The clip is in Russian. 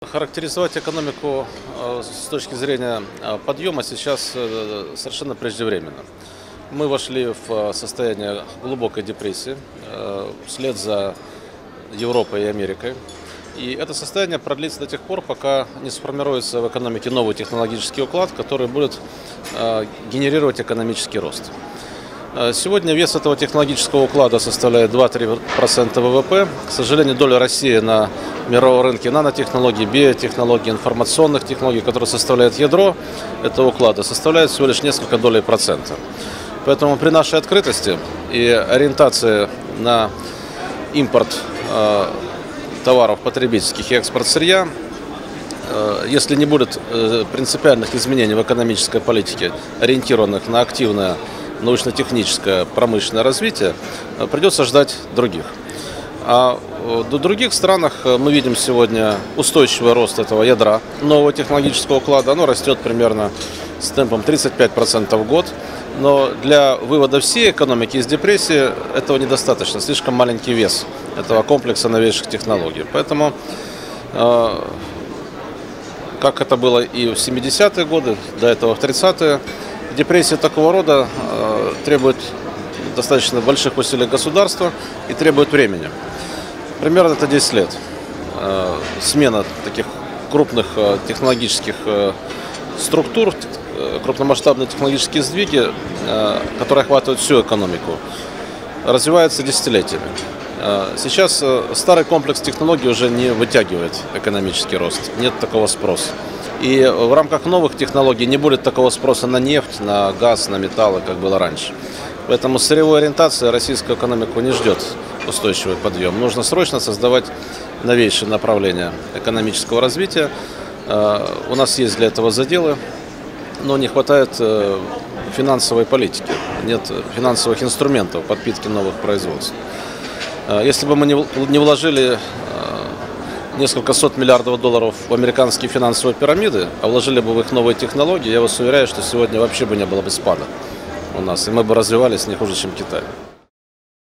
Характеризовать экономику с точки зрения подъема сейчас совершенно преждевременно. Мы вошли в состояние глубокой депрессии вслед за Европой и Америкой. И это состояние продлится до тех пор, пока не сформируется в экономике новый технологический уклад, который будет генерировать экономический рост. Сегодня вес этого технологического уклада составляет 2-3% ВВП. К сожалению, доля России на мировом рынке нанотехнологий, биотехнологий, информационных технологий, которые составляют ядро этого уклада, составляет всего лишь несколько долей процента. Поэтому при нашей открытости и ориентации на импорт товаров потребительских и экспорт сырья, если не будет принципиальных изменений в экономической политике, ориентированных на активное научно-техническое промышленное развитие, придется ждать других. А в других странах мы видим сегодня устойчивый рост этого ядра нового технологического уклада. Оно растет примерно с темпом 35% в год. Но для вывода всей экономики из депрессии этого недостаточно. Слишком маленький вес этого комплекса новейших технологий. Поэтому, как это было и в 70-е годы, до этого в 30-е, депрессия такого рода требует достаточно больших усилий государства и требует времени. Примерно это 10 лет. Смена таких крупных технологических структур, крупномасштабные технологические сдвиги, которые охватывают всю экономику, развиваются десятилетиями. Сейчас старый комплекс технологий уже не вытягивает экономический рост, нет такого спроса. И в рамках новых технологий не будет такого спроса на нефть, на газ, на металлы, как было раньше. Поэтому с сырьевой ориентацией российскую экономику не ждет устойчивый подъем. Нужно срочно создавать новейшие направления экономического развития. У нас есть для этого заделы, но не хватает финансовой политики, нет финансовых инструментов подпитки новых производств. Если бы мы не вложили несколько сот миллиардов долларов в американские финансовые пирамиды, а вложили бы в их новые технологии, я вас уверяю, что сегодня вообще бы не было бы спада у нас, и мы бы развивались не хуже, чем Китай.